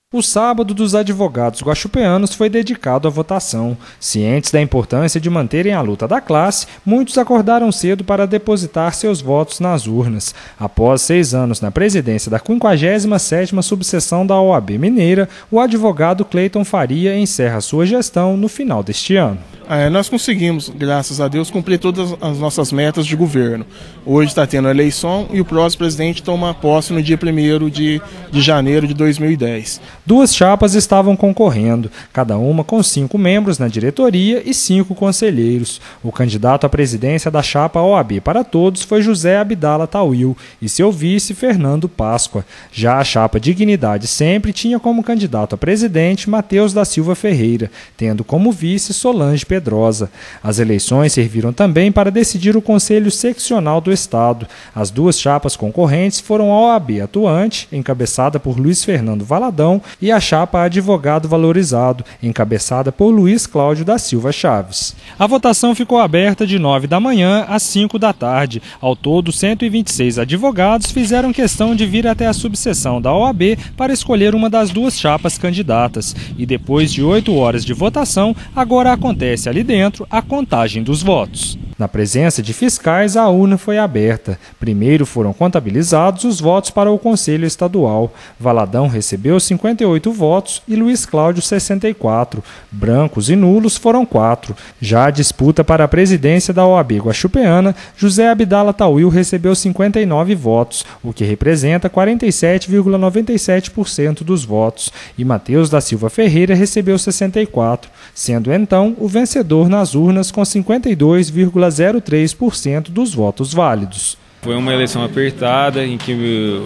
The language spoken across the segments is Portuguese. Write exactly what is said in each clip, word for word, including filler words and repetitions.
O sábado dos advogados guaxupeanos foi dedicado à votação. Cientes da importância de manterem a luta da classe, muitos acordaram cedo para depositar seus votos nas urnas. Após seis anos na presidência da quinquagésima sétima subseção da O A B Mineira, o advogado Cleiton Faria encerra sua gestão no final deste ano. É, nós conseguimos, graças a Deus, cumprir todas as nossas metas de governo. Hoje está tendo a eleição e o próximo presidente toma posse no dia primeiro de janeiro de dois mil e dez. Duas chapas estavam concorrendo, cada uma com cinco membros na diretoria e cinco conselheiros. O candidato à presidência da chapa O A B para Todos foi José Abdala Tawil e seu vice Fernando Páscoa. Já a chapa Dignidade Sempre tinha como candidato a presidente Matheus da Silva Ferreira, tendo como vice Solange Pedrosa. As eleições serviram também para decidir o Conselho Seccional do Estado. As duas chapas concorrentes foram a O A B Atuante, encabeçada por Luiz Fernando Valadão, e a chapa Advogado Valorizado, encabeçada por Luiz Cláudio da Silva Chaves. A votação ficou aberta de nove da manhã às cinco da tarde. Ao todo, cento e vinte e seis advogados fizeram questão de vir até a subseção da O A B para escolher uma das duas chapas candidatas. E depois de oito horas de votação, agora acontece ali dentro a contagem dos votos. Na presença de fiscais, a urna foi aberta. Primeiro foram contabilizados os votos para o Conselho Estadual. Valadão recebeu cinquenta e oito votos e Luiz Cláudio sessenta e quatro. Brancos e nulos foram quatro. Já a disputa para a presidência da O A B Guaxupeana, José Abdala Tawil recebeu cinquenta e nove votos, o que representa quarenta e sete vírgula noventa e sete por cento dos votos, e Matheus da Silva Ferreira recebeu sessenta e quatro, sendo então o vencedor nas urnas com cinquenta e dois vírgula zero três por cento dos votos válidos. Foi uma eleição apertada, em que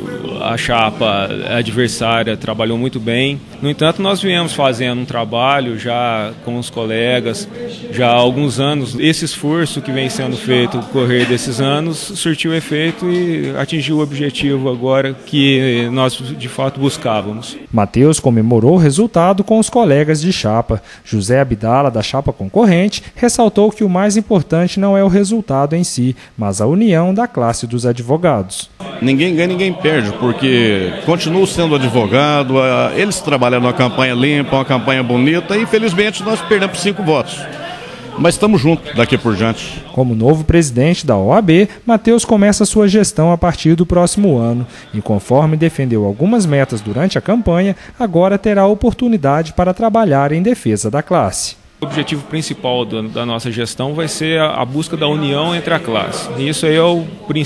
a chapa adversária trabalhou muito bem. No entanto, nós viemos fazendo um trabalho já com os colegas, já há alguns anos. Esse esforço que vem sendo feito no correr desses anos surtiu efeito e atingiu o objetivo agora que nós de fato buscávamos. Matheus comemorou o resultado com os colegas de chapa. José Abdala, da chapa concorrente, ressaltou que o mais importante não é o resultado em si, mas a união da classe dos advogados. Ninguém ganha, ninguém perde, porque continuo sendo advogado, eles trabalham numa campanha limpa, uma campanha bonita e infelizmente nós perdemos cinco votos. Mas estamos juntos daqui por diante. Como novo presidente da O A B, Matheus começa sua gestão a partir do próximo ano e, conforme defendeu algumas metas durante a campanha, agora terá oportunidade para trabalhar em defesa da classe. O objetivo principal do, da nossa gestão vai ser a, a busca da união entre a classe. Isso aí é o,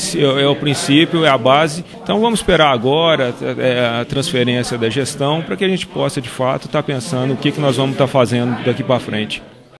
é o princípio, é a base. Então vamos esperar agora é, a transferência da gestão para que a gente possa, de fato, estar pensando o que, que nós vamos estar fazendo daqui para frente.